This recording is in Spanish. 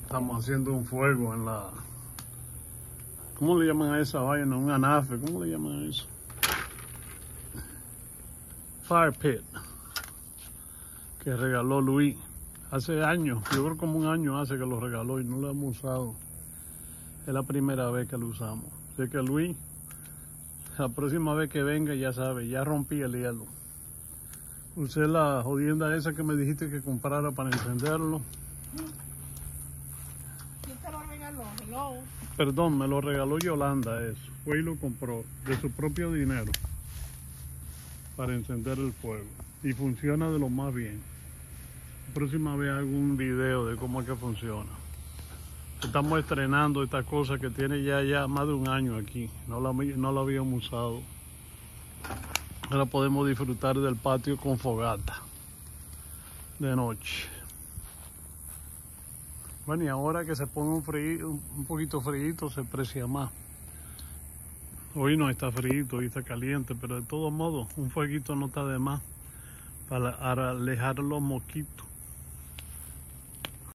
Estamos haciendo un fuego en la... ¿Cómo le llaman a esa vaina? Un anafe, ¿cómo le llaman a eso? Fire pit. Que regaló Luis. Hace años, yo creo como un año hace que lo regaló y no lo hemos usado. Es la primera vez que lo usamos. Así que Luis, la próxima vez que venga ya sabe, ya rompí el hielo. Usé la jodienda esa que me dijiste que comprara para encenderlo. ¿Quién te lo regaló? Hello. Perdón, me lo regaló Yolanda eso. Fue y lo compró de su propio dinero para encender el fuego. Y funciona de lo más bien. La próxima vez hago un video de cómo es que funciona. Estamos estrenando esta cosa que tiene ya más de un año aquí. No la habíamos usado. Ahora podemos disfrutar del patio con fogata de noche. Bueno, y ahora que se pone un poquito frío, se aprecia más. Hoy no está frío, hoy está caliente, pero de todos modos, un fueguito no está de más para alejar los mosquitos.